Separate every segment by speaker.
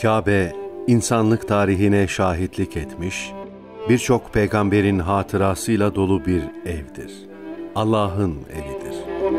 Speaker 1: Kabe, insanlık tarihine şahitlik etmiş, birçok peygamberin hatırasıyla dolu bir evdir. Allah'ın evidir.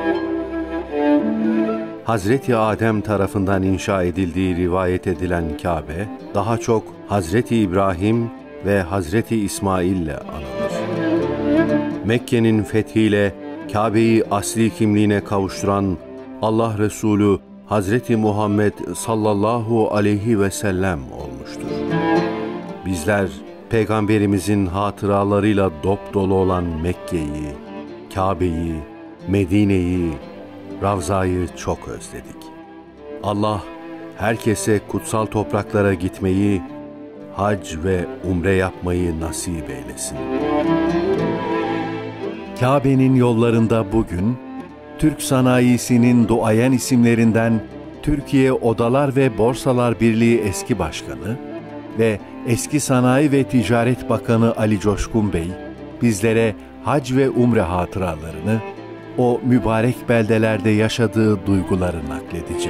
Speaker 1: Hazreti Adem tarafından inşa edildiği rivayet edilen Kabe, daha çok Hazreti İbrahim ve Hazreti İsmail ile anılır. Mekke'nin fethiyle Kabe'yi asli kimliğine kavuşturan Allah Resulü Hazreti Muhammed sallallahu aleyhi ve sellem olmuştur. Bizler Peygamberimizin hatıralarıyla dopdolu olan Mekke'yi, Kabe'yi, Medine'yi, Ravza'yı çok özledik. Allah herkese kutsal topraklara gitmeyi, hac ve umre yapmayı nasip eylesin.
Speaker 2: Kabe'nin yollarında bugün, Türk sanayisinin duayen isimlerinden Türkiye Odalar ve Borsalar Birliği eski başkanı ve eski Sanayi ve Ticaret Bakanı Ali Coşkun Bey, bizlere hac ve umre hatıralarını, o mübarek beldelerde yaşadığı duyguları nakledecek.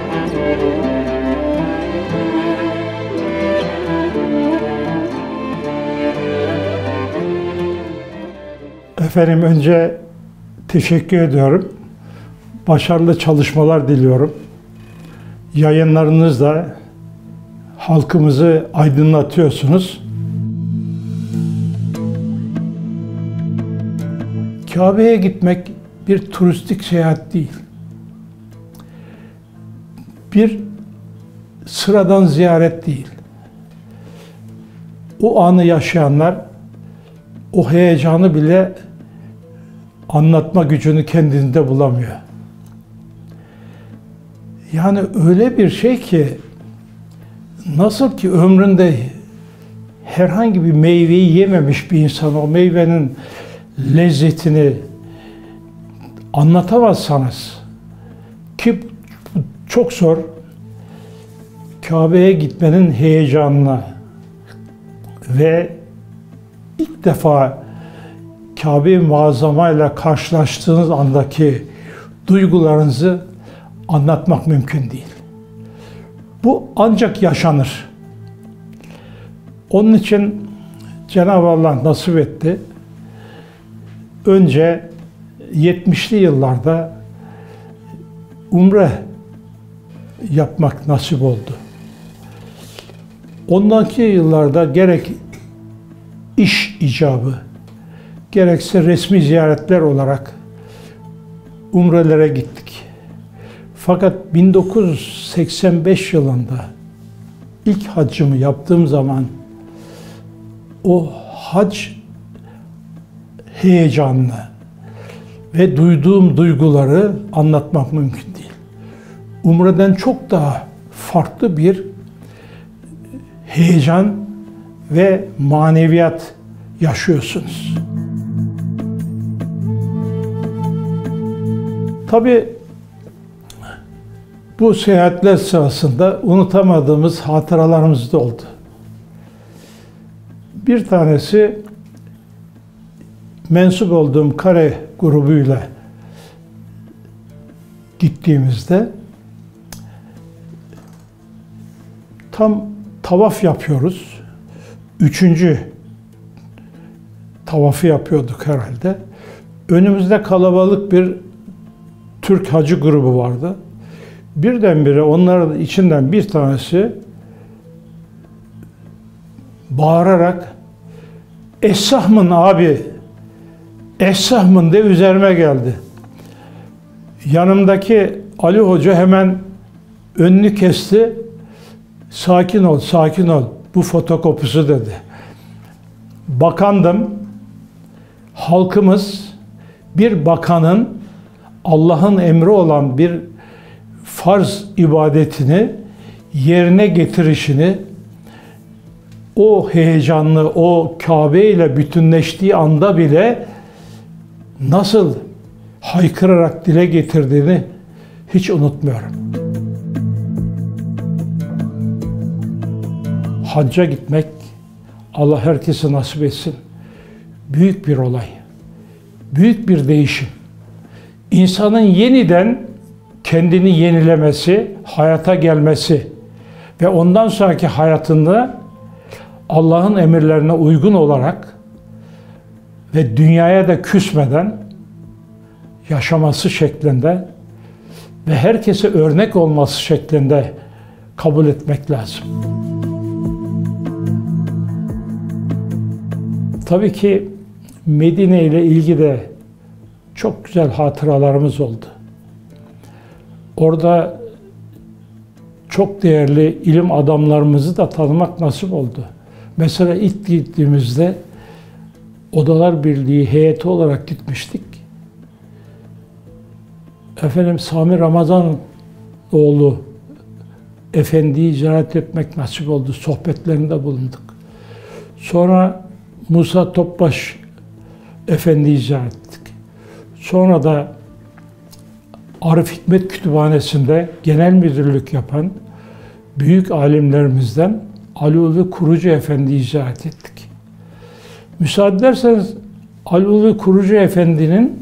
Speaker 3: Efendim, önce teşekkür ediyorum. Başarılı çalışmalar diliyorum. Yayınlarınızla halkımızı aydınlatıyorsunuz. Kabe'ye gitmek bir turistik seyahat değil. Bir sıradan ziyaret değil. O anı yaşayanlar o heyecanı bile anlatma gücünü kendinde bulamıyor. Yani öyle bir şey ki, nasıl ki ömründe herhangi bir meyveyi yememiş bir insan o meyvenin lezzetini anlatamazsanız, ki çok zor, Kabe'ye gitmenin heyecanına ve ilk defa Kabe-i Muazzama'yla karşılaştığınız andaki duygularınızı anlatmak mümkün değil. Bu ancak yaşanır. Onun için Cenab-ı Allah nasip etti. Önce 70'li yıllarda umre yapmak nasip oldu. Ondaki yıllarda gerek iş icabı, gerekse resmi ziyaretler olarak umrelere gittik. Fakat 1985 yılında ilk haccımı yaptığım zaman o hac heyecanını ve duyduğum duyguları anlatmak mümkün değil. Umreden çok daha farklı bir heyecan ve maneviyat yaşıyorsunuz. Tabii bu seyahatler sırasında unutamadığımız hatıralarımız da oldu. Bir tanesi, mensup olduğum kare grubuyla gittiğimizde tam tavaf yapıyoruz. 3. tavafı yapıyorduk herhalde. Önümüzde kalabalık bir Türk hacı grubu vardı. Birdenbire onların içinden bir tanesi bağırarak "Essahmın abi, Essahmın" de üzerime geldi. Yanımdaki Ali Hoca hemen önünü kesti. "Sakin ol, sakin ol. Bu fotokopisi" dedi. Bakandım. Halkımız bir bakanın Allah'ın emri olan bir farz ibadetini yerine getirişini, o heyecanlı, o Kabe ile bütünleştiği anda bile nasıl haykırarak dile getirdiğini hiç unutmuyorum. Hacca gitmek, Allah herkese nasip etsin, büyük bir olay, büyük bir değişim. İnsanın yeniden kendini yenilemesi, hayata gelmesi ve ondan sonraki hayatında Allah'ın emirlerine uygun olarak ve dünyaya da küsmeden yaşaması şeklinde ve herkese örnek olması şeklinde kabul etmek lazım. Tabii ki Medine ile ilgili de çok güzel hatıralarımız oldu. Orada çok değerli ilim adamlarımızı da tanımak nasip oldu. Mesela ilk gittiğimizde Odalar Birliği heyeti olarak gitmiştik. Sami Ramazanoğlu Efendi'yi ziyaret etmek nasip oldu. Sohbetlerinde bulunduk. Sonra Musa Topbaş Efendi'yi ziyaret ettik. Sonra da Arif Hikmet Kütüphanesi'nde genel müdürlük yapan büyük alimlerimizden Ali Ulvi Kurucu Efendi'yi ziyaret ettik. Müsaade ederseniz Ali Ulvi Kurucu Efendi'nin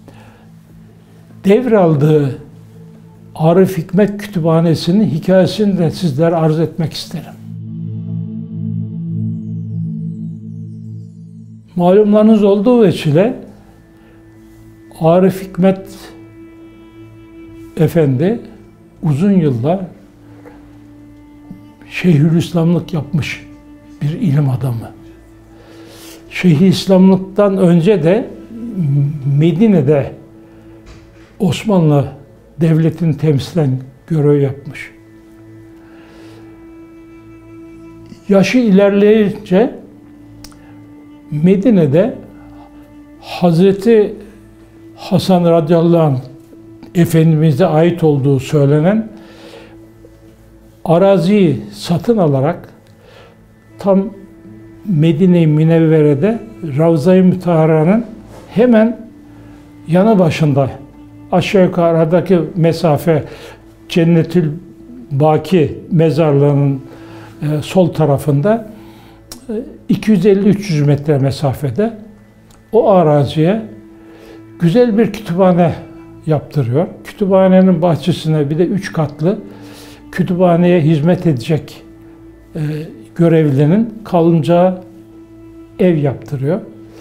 Speaker 3: devraldığı Arif Hikmet Kütüphanesi'nin hikayesini de sizlere arz etmek isterim. Malumlarınız olduğu veçile Arif Hikmet Efendi uzun yıllar Şeyhülislamlık yapmış bir ilim adamı. Şeyhülislamlıktan önce de Medine'de Osmanlı Devleti'ni temsilen görev yapmış. Yaşı ilerleyince Medine'de Hazreti Hasan radıyallahu anh Efendimiz'e ait olduğu söylenen araziyi satın alarak tam Medine-i Münevvere'de Ravza-i Mütahara'nın hemen yanı başında, aşağı yukarı aradaki mesafe Cennetül Baki mezarlığının sol tarafında 250-300 metre mesafede o araziye güzel bir kütüphane yaptırıyor. Kütüphanenin bahçesine bir de 3 katlı kütüphaneye hizmet edecek görevlinin kalınacağı ev yaptırıyor.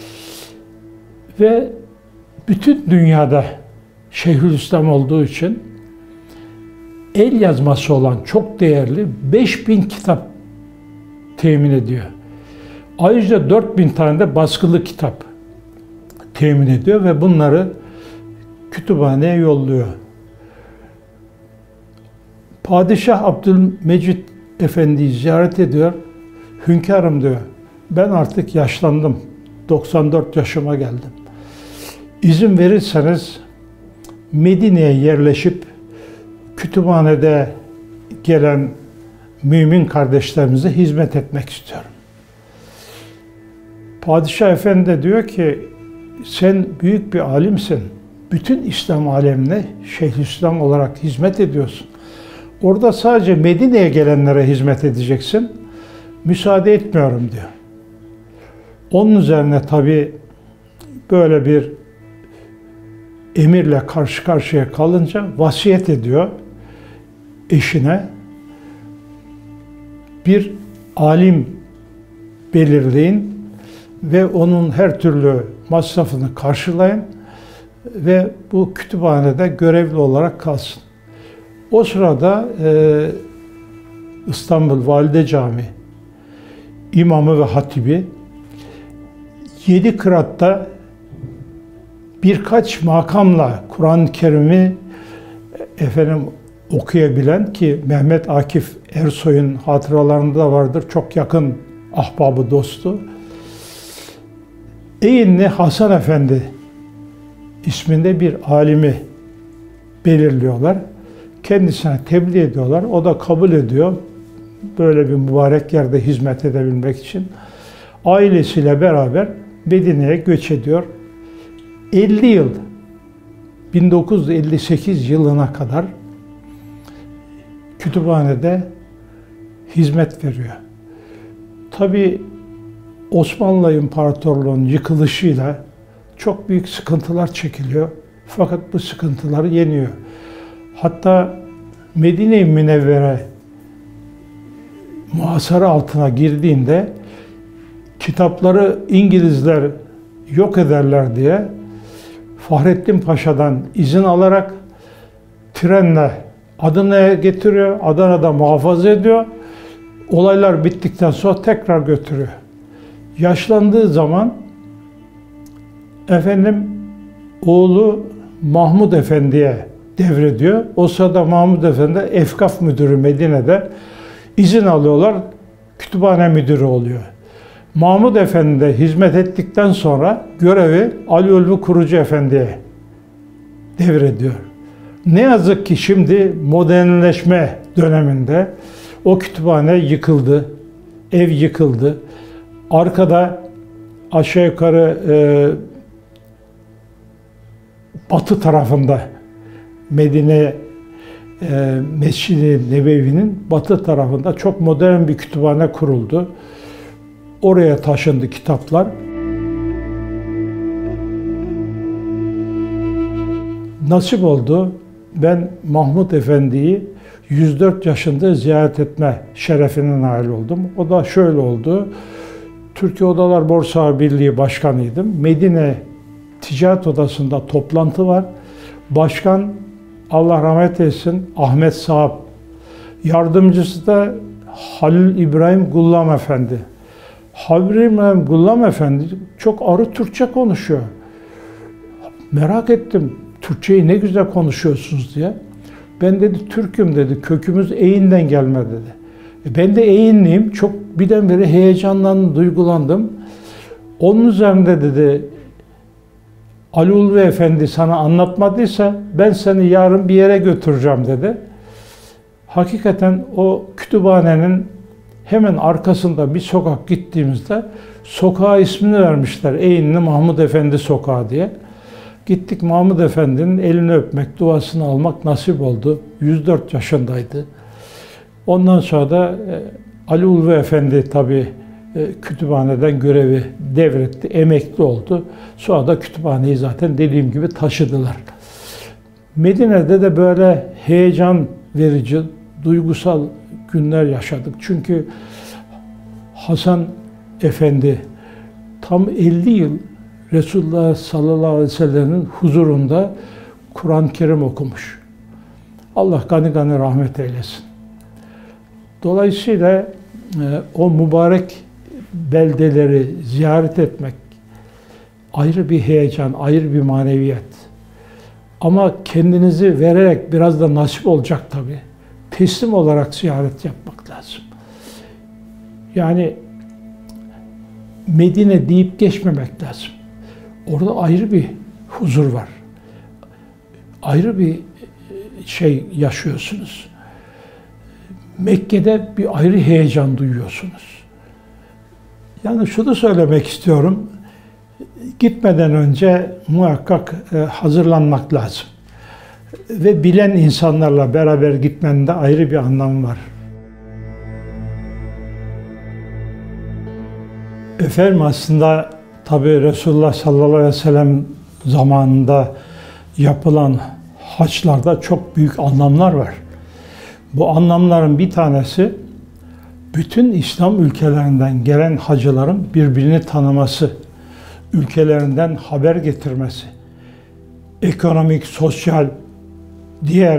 Speaker 3: Ve bütün dünyada Şeyhülislam olduğu için el yazması olan çok değerli 5000 kitap temin ediyor. Ayrıca 4000 tane de baskılı kitap temin ediyor ve bunları kütüphaneye yolluyor. Padişah Abdülmecid Efendi'yi ziyaret ediyor. Hünkârım diyor, ben artık yaşlandım. 94 yaşıma geldim. İzin verirseniz Medine'ye yerleşip kütüphanede gelen mümin kardeşlerimize hizmet etmek istiyorum. Padişah Efendi de diyor ki, sen büyük bir alimsin. Bütün İslam alemine Şeyhülislam olarak hizmet ediyorsun. Orada sadece Medine'ye gelenlere hizmet edeceksin. Müsaade etmiyorum diyor. Onun üzerine tabii böyle bir emirle karşı karşıya kalınca vasiyet ediyor eşine. Bir alim belirleyin ve onun her türlü masrafını karşılayın ve bu kütüphanede görevli olarak kalsın. O sırada İstanbul Valide Camii imamı ve hatibi 7 kıraatta birkaç makamla Kur'an-ı Kerim'i okuyabilen, ki Mehmet Akif Ersoy'un hatıralarında da vardır, çok yakın ahbabı, dostu. Eğinli Hasan Efendi isminde bir alimi belirliyorlar. Kendisine tebliğ ediyorlar. O da kabul ediyor. Böyle bir mübarek yerde hizmet edebilmek için. Ailesiyle beraber Medine'ye göç ediyor. 50 yıl, 1958 yılına kadar kütüphanede hizmet veriyor. Tabii Osmanlı İmparatorluğu'nun yıkılışıyla çok büyük sıkıntılar çekiliyor. Fakat bu sıkıntıları yeniyor. Hatta Medine-i Münevvere muhasara altına girdiğinde kitapları İngilizler yok ederler diye Fahrettin Paşa'dan izin alarak trenle Adana'ya getiriyor. Adana'da muhafaza ediyor. Olaylar bittikten sonra tekrar götürüyor. Yaşlandığı zaman oğlu Mahmud Efendi'ye devrediyor. O sırada Mahmud Efendi Efkaf Müdürü Medine'de, izin alıyorlar. Kütüphane müdürü oluyor. Mahmud Efendi de hizmet ettikten sonra görevi Ali Ulvi Kurucu Efendi'ye devrediyor. Ne yazık ki şimdi modernleşme döneminde o kütüphane yıkıldı, ev yıkıldı. Arkada aşağı yukarı batı tarafında Medine Mescid-i Nebevi'nin batı tarafında çok modern bir kütüphane kuruldu. Oraya taşındı kitaplar. Nasip oldu. Ben Mahmud Efendi'yi 104 yaşında ziyaret etme şerefine nail oldum. O da şöyle oldu. Türkiye Odalar Borsa Birliği Başkanıydım. Medine Ticaret Odası'nda toplantı var. Başkan, Allah rahmet eylesin, Ahmet Saab. Yardımcısı da Halil İbrahim Gullam Efendi. Halil İbrahim Gullam Efendi çok arı Türkçe konuşuyor. Merak ettim, Türkçeyi ne güzel konuşuyorsunuz diye. Ben dedi Türk'üm dedi, kökümüz Eğin'den gelme dedi. Ben de Eğinliyim, çok birdenbire heyecanlandım, duygulandım. Onun üzerinde dedi, Ali Ulvi Efendi sana anlatmadıysa ben seni yarın bir yere götüreceğim dedi. Hakikaten o kütüphanenin hemen arkasında bir sokak gittiğimizde sokağa ismini vermişler. Eğinli Mahmud Efendi Sokağı diye. Gittik, Mahmud Efendi'nin elini öpmek, duasını almak nasip oldu. 104 yaşındaydı. Ondan sonra da Ali Ulvi Efendi tabii kütüphaneden görevi devretti, emekli oldu. Sonra da kütüphaneyi zaten dediğim gibi taşıdılar. Medine'de de böyle heyecan verici, duygusal günler yaşadık. Çünkü Hasan Efendi tam 50 yıl Resulullah sallallahu aleyhi ve sellem'in huzurunda Kur'an-ı Kerim okumuş. Allah gani gani rahmet eylesin. Dolayısıyla o mübarek beldeleri ziyaret etmek ayrı bir heyecan, ayrı bir maneviyat. Ama kendinizi vererek biraz da nasip olacak tabii. Teslim olarak ziyaret yapmak lazım. Yani Medine deyip geçmemek lazım. Orada ayrı bir huzur var. Ayrı bir şey yaşıyorsunuz. Mekke'de bir ayrı heyecan duyuyorsunuz. Yani şunu söylemek istiyorum. Gitmeden önce muhakkak hazırlanmak lazım. Ve bilen insanlarla beraber gitmenin de ayrı bir anlamı var. Efendim aslında tabii Resulullah sallallahu aleyhi ve sellem zamanında yapılan haçlarda çok büyük anlamlar var. Bu anlamların bir tanesi bütün İslam ülkelerinden gelen hacıların birbirini tanıması, ülkelerinden haber getirmesi, ekonomik, sosyal, diğer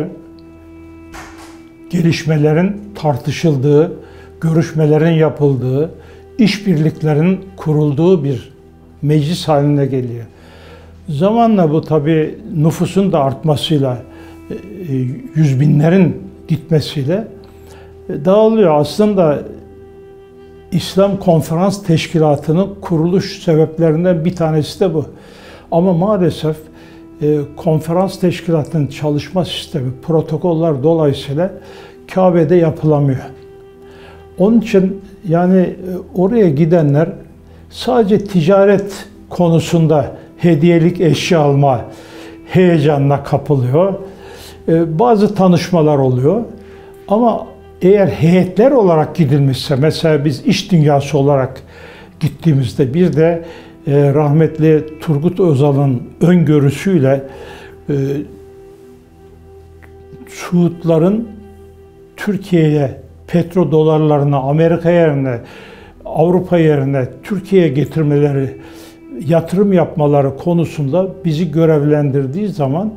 Speaker 3: gelişmelerin tartışıldığı, görüşmelerin yapıldığı, işbirliklerin kurulduğu bir meclis haline geliyor. Zamanla bu tabii nüfusun da artmasıyla, yüz binlerin gitmesiyle dağılıyor. Aslında İslam Konferans Teşkilatı'nın kuruluş sebeplerinden bir tanesi de bu. Ama maalesef konferans teşkilatının çalışma sistemi, protokoller dolayısıyla Kabe'de yapılamıyor. Onun için yani oraya gidenler sadece ticaret konusunda hediyelik eşya alma heyecanına kapılıyor. Bazı tanışmalar oluyor. Ama eğer heyetler olarak gidilmişse, mesela biz iş dünyası olarak gittiğimizde bir de rahmetli Turgut Özal'ın öngörüsüyle Suudların Türkiye'ye petrodolarlarını Amerika yerine, Avrupa yerine Türkiye'ye getirmeleri, yatırım yapmaları konusunda bizi görevlendirdiği zaman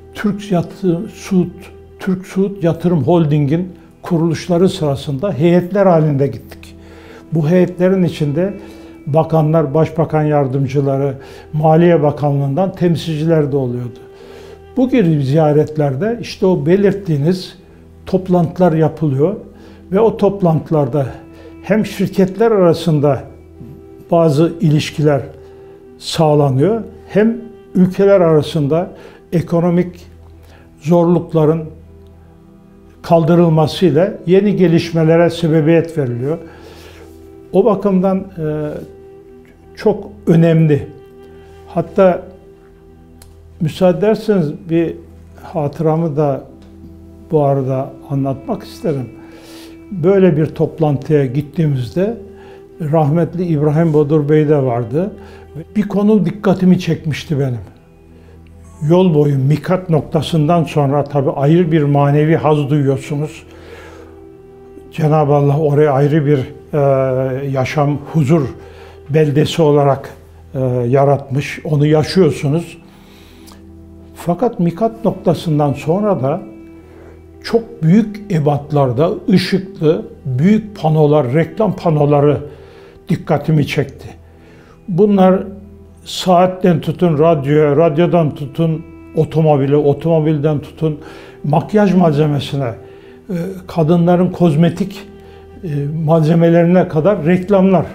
Speaker 3: Türk Suud Yatırım Holding'in kuruluşları sırasında heyetler halinde gittik. Bu heyetlerin içinde bakanlar, başbakan yardımcıları, Maliye Bakanlığı'ndan temsilciler de oluyordu. Bu gibi ziyaretlerde işte o belirttiğiniz toplantılar yapılıyor ve o toplantılarda hem şirketler arasında bazı ilişkiler sağlanıyor, hem ülkeler arasında ekonomik zorlukların kaldırılmasıyla yeni gelişmelere sebebiyet veriliyor. O bakımdan çok önemli. Hatta müsaade ederseniz bir hatıramı da bu arada anlatmak isterim. Böyle bir toplantıya gittiğimizde rahmetli İbrahim Bodur Bey de vardı. Bir konu dikkatimi çekmişti benim. Yol boyu mikat noktasından sonra tabii ayrı bir manevi haz duyuyorsunuz. Cenab-ı Allah oraya ayrı bir yaşam, huzur beldesi olarak yaratmış. Onu yaşıyorsunuz. Fakat mikat noktasından sonra da çok büyük ebatlarda ışıklı, büyük panolar, reklam panoları dikkatimi çekti. Bunlar saatten tutun radyoya, radyodan tutun otomobile, otomobilden tutun makyaj malzemesine, kadınların kozmetik malzemelerine kadar reklamlar.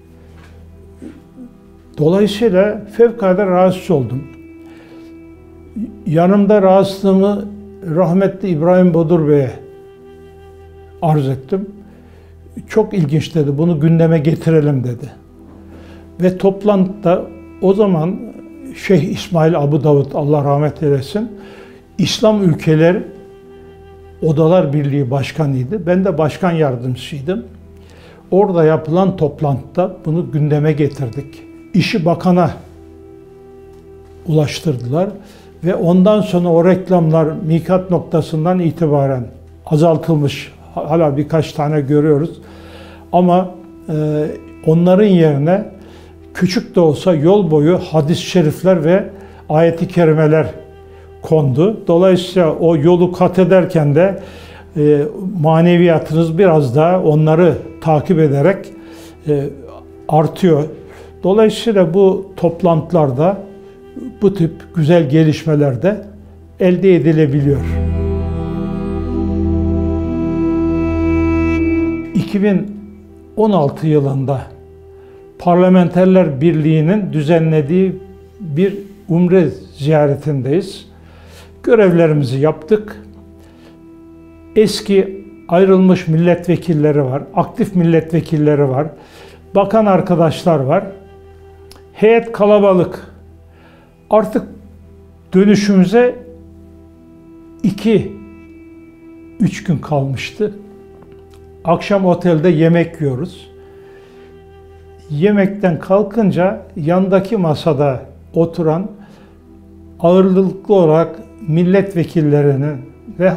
Speaker 3: Dolayısıyla fevkalade rahatsız oldum. Yanımda rahatsızlığımı rahmetli İbrahim Bodur Bey'e arz ettim. Çok ilginç dedi, bunu gündeme getirelim dedi. Ve toplantıda o zaman Şeyh İsmail Abu Davud, Allah rahmet eylesin, İslam Ülkeleri Odalar Birliği Başkanıydı. Ben de başkan yardımcısıydım. Orada yapılan toplantıda bunu gündeme getirdik. İşi bakana ulaştırdılar ve ondan sonra o reklamlar mikat noktasından itibaren azaltılmış. Hala birkaç tane görüyoruz. Ama onların yerine küçük de olsa yol boyu hadis-i şerifler ve ayet-i kerimeler kondu. Dolayısıyla o yolu kat ederken de maneviyatınız biraz daha onları takip ederek artıyor. Dolayısıyla bu toplantılarda bu tip güzel gelişmeler de elde edilebiliyor. 2016 yılında Parlamenterler Birliği'nin düzenlediği bir umre ziyaretindeyiz. Görevlerimizi yaptık. Eski ayrılmış milletvekilleri var, aktif milletvekilleri var, bakan arkadaşlar var. Heyet kalabalık. Artık dönüşümüze 2-3 gün kalmıştı. Akşam otelde yemek yiyoruz. Yemekten kalkınca yandaki masada oturan ağırlıklı olarak milletvekillerinin ve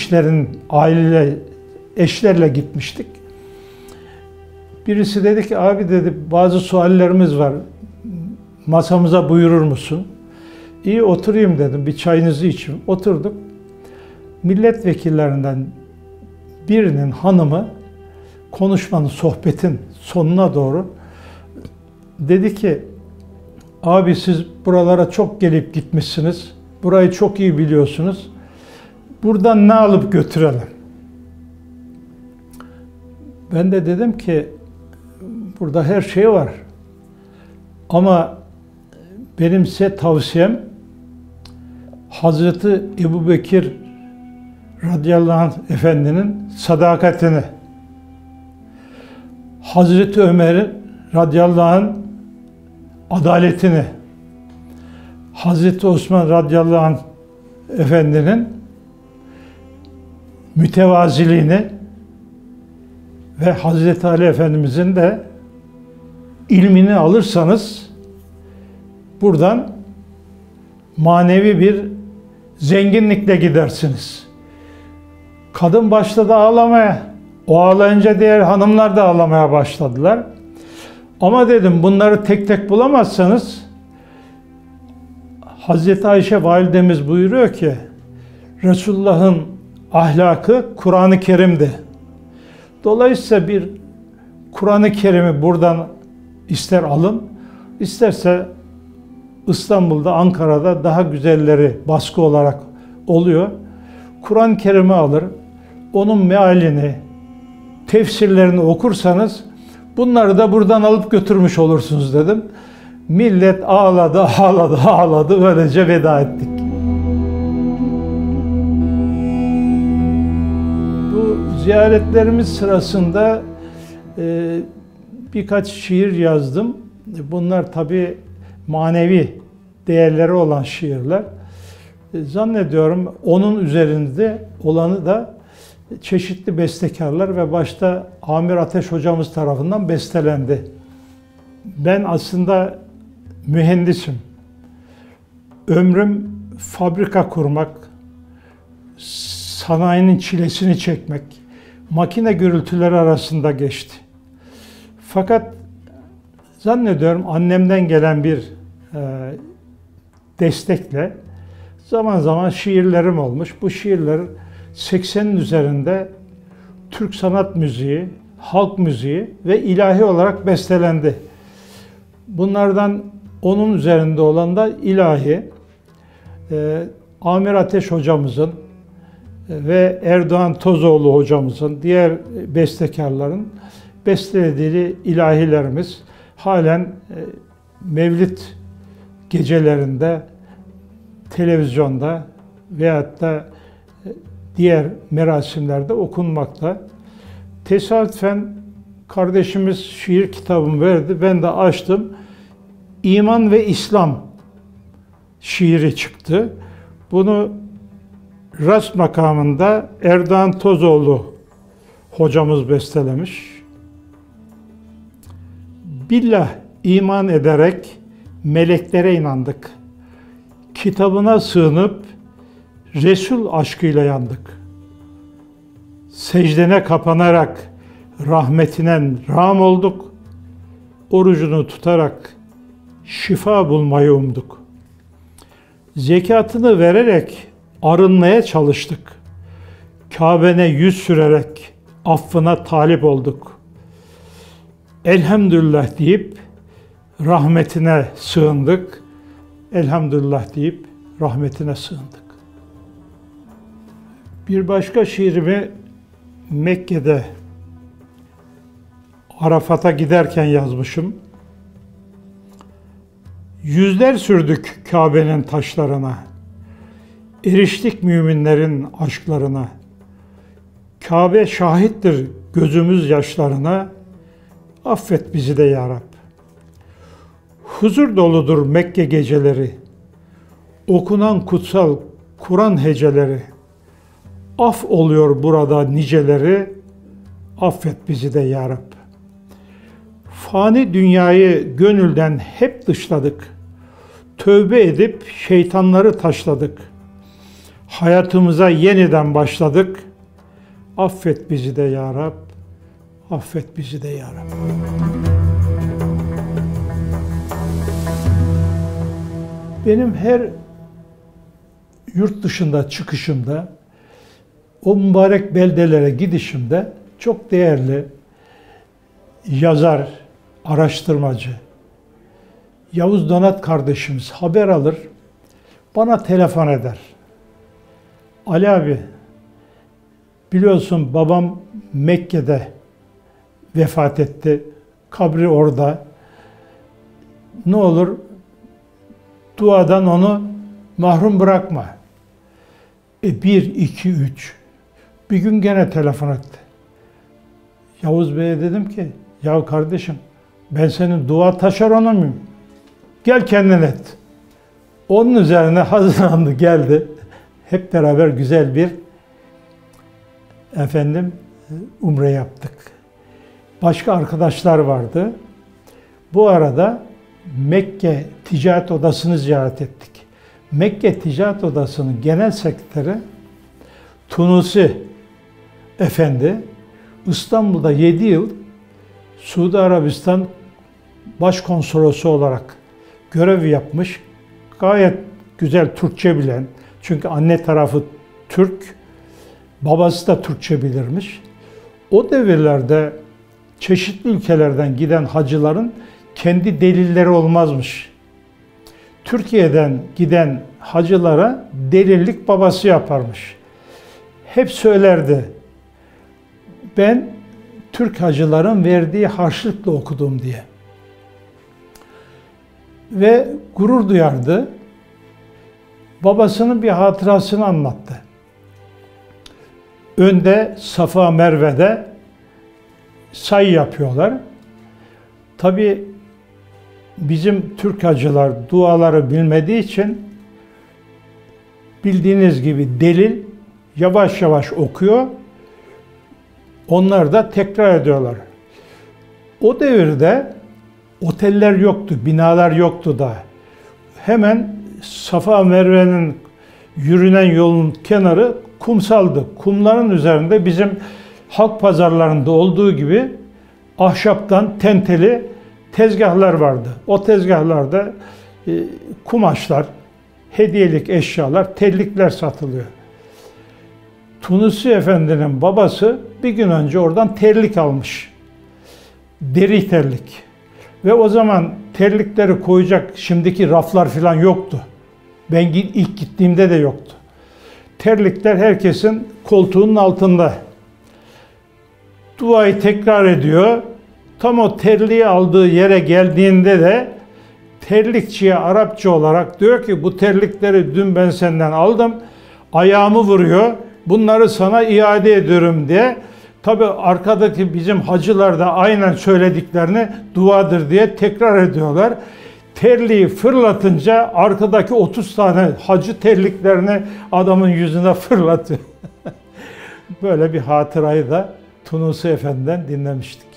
Speaker 3: eşlerle gitmiştik. Birisi dedi ki, abi dedi, bazı suallerimiz var, masamıza buyurur musun? İyi, oturayım dedim, bir çayınızı içeyim. Oturduk. Milletvekillerinden birinin hanımı konuşmanın, sohbetin sonuna doğru dedi ki, abi siz buralara çok gelip gitmişsiniz, burayı çok iyi biliyorsunuz, buradan ne alıp götürelim? Ben de dedim ki, burada her şey var. Ama benim size tavsiyem, Hazreti Ebubekir radıyallahu anh efendinin sadakatini, Hazreti Ömer radıyallahu anh adaletini, Hazreti Osman radıyallahu anh efendinin mütevaziliğini ve Hazreti Ali Efendimizin de ilmini alırsanız buradan manevi bir zenginlikle gidersiniz. Kadın başladı ağlamaya. O ağlayınca diğer hanımlar da ağlamaya başladılar. Ama dedim bunları tek tek bulamazsanız Hazreti Ayşe validemiz buyuruyor ki Resulullah'ın ahlakı Kur'an-ı Kerim'di. Dolayısıyla bir Kur'an-ı Kerim'i buradan ister alın, isterse İstanbul'da, Ankara'da daha güzelleri baskı olarak oluyor. Kur'an-ı Kerim'i alır, onun mealini, tefsirlerini okursanız bunları da buradan alıp götürmüş olursunuz dedim. Millet ağladı, ağladı, ağladı. Böylece veda ettik. Bu ziyaretlerimiz sırasında birkaç şiir yazdım. Bunlar tabii manevi değerleri olan şiirler. Zannediyorum onun üzerinde olanı da çeşitli bestekarlar ve başta Amir Ateş hocamız tarafından bestelendi. Ben aslında mühendisim. Ömrüm fabrika kurmak, sanayinin çilesini çekmek, makine gürültüleri arasında geçti. Fakat zannediyorum annemden gelen bir destekle zaman zaman şiirlerim olmuş. Bu şiirler 80'in üzerinde Türk sanat müziği, halk müziği ve ilahi olarak bestelendi. Bunlardan onun üzerinde olan da ilahi, Amir Ateş hocamızın ve Erdoğan Tozoğlu hocamızın, diğer bestekarların bestelediği ilahilerimiz halen Mevlid gecelerinde, televizyonda veyahut da diğer merasimlerde okunmakta. Tesadüfen kardeşimiz şiir kitabımı verdi. Ben de açtım. İman ve İslam şiiri çıktı. Bunu Ras makamında Erdoğan Tozoğlu hocamız bestelemiş. Billah iman ederek meleklere inandık. Kitabına sığınıp Resul aşkıyla yandık. Secdene kapanarak rahmetine rağm olduk. Orucunu tutarak şifa bulmayı umduk. Zekatını vererek arınmaya çalıştık. Kabe'ne yüz sürerek affına talip olduk. Elhamdülillah deyip rahmetine sığındık. Elhamdülillah deyip rahmetine sığındık. Bir başka şiirimi Mekke'de Arafat'a giderken yazmışım. Yüzler sürdük Kabe'nin taşlarına, eriştik müminlerin aşklarına. Kabe şahittir gözümüz yaşlarına, affet bizi de ya Rab. Huzur doludur Mekke geceleri, okunan kutsal Kur'an heceleri. Af oluyor burada niceleri, affet bizi de ya Rab. Fani dünyayı gönülden hep dışladık. Tövbe edip şeytanları taşladık. Hayatımıza yeniden başladık. Affet bizi de ya Rab, affet bizi de ya Rab. Benim her yurt dışında çıkışımda, o mübarek beldelere gidişimde çok değerli yazar, araştırmacı Yavuz Donat kardeşimiz haber alır, bana telefon eder. Ali abi, biliyorsun babam Mekke'de vefat etti, kabri orada. Ne olur duadan onu mahrum bırakma. 1, 2, 3. Bir gün gene telefon etti. Yavuz Bey'e dedim ki, ya kardeşim ben senin dua taşeronu muyum? Gel kendin et. Onun üzerine hazırlandı, geldi. Hep beraber güzel bir umre yaptık. Başka arkadaşlar vardı. Bu arada Mekke Ticaret Odası'nı ziyaret ettik. Mekke Ticaret Odası'nın genel sekreteri Tunusi Efendi, İstanbul'da 7 yıl Suudi Arabistan Başkonsolosu olarak görev yapmış. Gayet güzel Türkçe bilen, çünkü anne tarafı Türk, babası da Türkçe bilirmiş. O devirlerde çeşitli ülkelerden giden hacıların kendi delilleri olmazmış. Türkiye'den giden hacılara delillik babası yaparmış. Hep söylerdi, ben Türk hacıların verdiği harçlıkla okudum diye. Ve gurur duyardı. Babasının bir hatırasını anlattı. Önde Safa Merve'de sayı yapıyorlar. Tabii bizim Türk hacılar duaları bilmediği için bildiğiniz gibi delil yavaş yavaş okuyor. Onlar da tekrar ediyorlar. O devirde oteller yoktu, binalar yoktu da. Hemen Safa Merve'nin yürünen yolun kenarı kumsaldı. Kumların üzerinde bizim halk pazarlarında olduğu gibi ahşaptan tenteli tezgahlar vardı. O tezgahlarda kumaşlar, hediyelik eşyalar, terlikler satılıyor. Tunusi Efendi'nin babası bir gün önce oradan terlik almış. Deri terlik. Ve o zaman terlikleri koyacak şimdiki raflar falan yoktu. Ben ilk gittiğimde de yoktu. Terlikler herkesin koltuğunun altında. Duayı tekrar ediyor. Tam o terliği aldığı yere geldiğinde de terlikçiye Arapça olarak diyor ki bu terlikleri dün ben senden aldım. Ayağımı vuruyor. Bunları sana iade ediyorum diye. Tabi arkadaki bizim hacılar da aynen söylediklerini duadır diye tekrar ediyorlar. Terliği fırlatınca arkadaki 30 tane hacı terliklerini adamın yüzüne fırlatıyor. Böyle bir hatırayı da Tunusi Efendi'den dinlemiştik.